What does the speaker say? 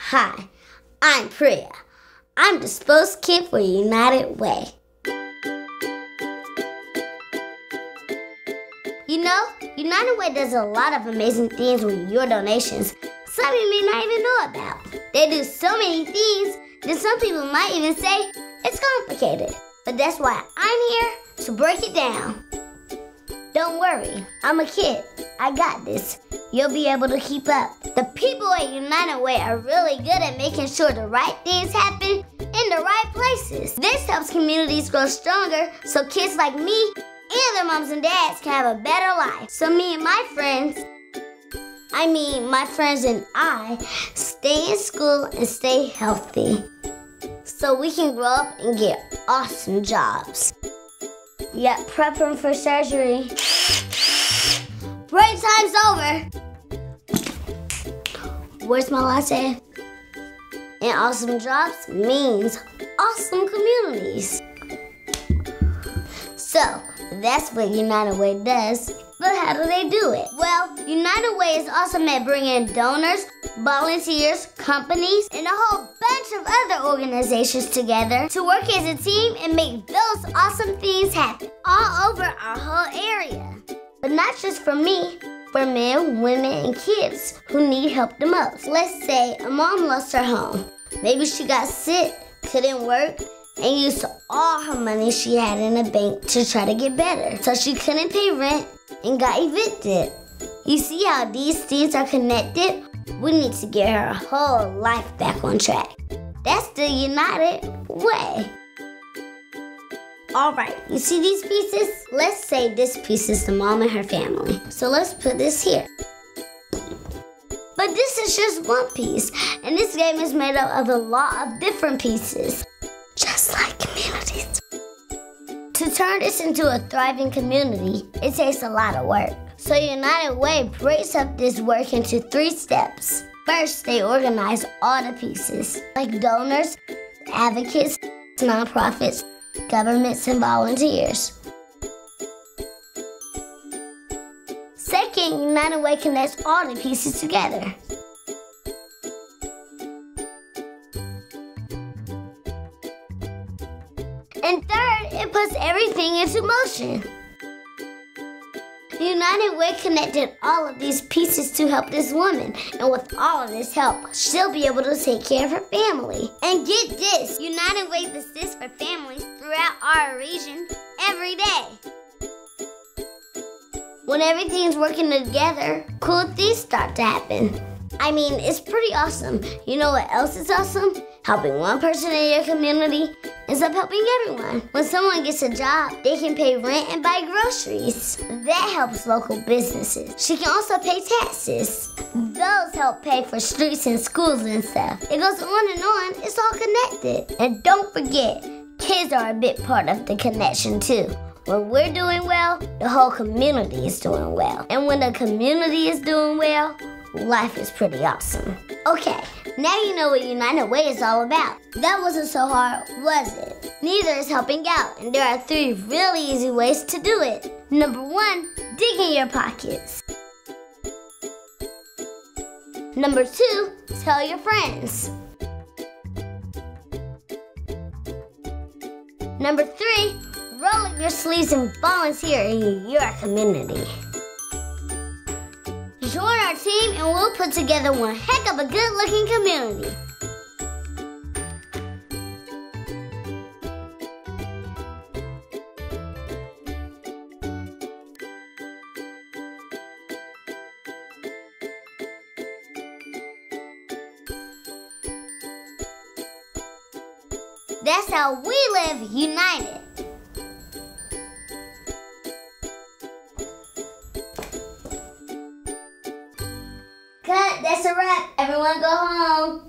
Hi, I'm Priya. I'm the spokeskid for United Way. You know, United Way does a lot of amazing things with your donations. Some you may not even know about. They do so many things that some people might even say it's complicated. But that's why I'm here to break it down. Don't worry, I'm a kid. I got this. You'll be able to keep up. The people at United Way are really good at making sure the right things happen in the right places. This helps communities grow stronger so kids like me and their moms and dads can have a better life. So me and my friends and I, stay in school and stay healthy so we can grow up and get awesome jobs. Yep, prepping for surgery. Break time's over. Where's my latte? And awesome jobs means awesome communities. So, that's what United Way does. But how do they do it? Well, United Way is awesome at bringing donors, volunteers, companies, and a whole bunch of other organizations together to work as a team and make those awesome things happen all over our whole area. But not just for me, for men, women, and kids who need help the most. Let's say a mom lost her home. Maybe she got sick, couldn't work, and used all her money she had in the bank to try to get better. So she couldn't pay rent and got evicted. You see how these things are connected? We need to get her whole life back on track. That's the United Way. All right, you see these pieces? Let's say this piece is the mom and her family. So let's put this here. But this is just one piece, and this game is made up of a lot of different pieces, just like communities. To turn this into a thriving community, it takes a lot of work. So United Way breaks up this work into 3 steps. First, they organize all the pieces, like donors, advocates, nonprofits, governments, and volunteers. Second, United Way connects all the pieces together. And third, it puts everything into motion. United Way connected all of these pieces to help this woman. And with all of this help, she'll be able to take care of her family. And get this, United Way assists for families throughout our region every day. When everything's working together, cool things start to happen. I mean, it's pretty awesome. You know what else is awesome? Helping one person in your community ends up helping everyone. When someone gets a job, they can pay rent and buy groceries. That helps local businesses. She can also pay taxes. Those help pay for streets and schools and stuff. It goes on and on. It's all connected. And don't forget, kids are a big part of the connection too. When we're doing well, the whole community is doing well. And when the community is doing well, life is pretty awesome. Okay, now you know what United Way is all about. That wasn't so hard, was it? Neither is helping out, and there are 3 really easy ways to do it. Number 1, dig in your pockets. Number 2, tell your friends. Number 3, roll up your sleeves and volunteer in your community. Join our team and we'll put together one heck of a good-looking community. That's how we live united. Cut, that's a wrap. Everyone go home.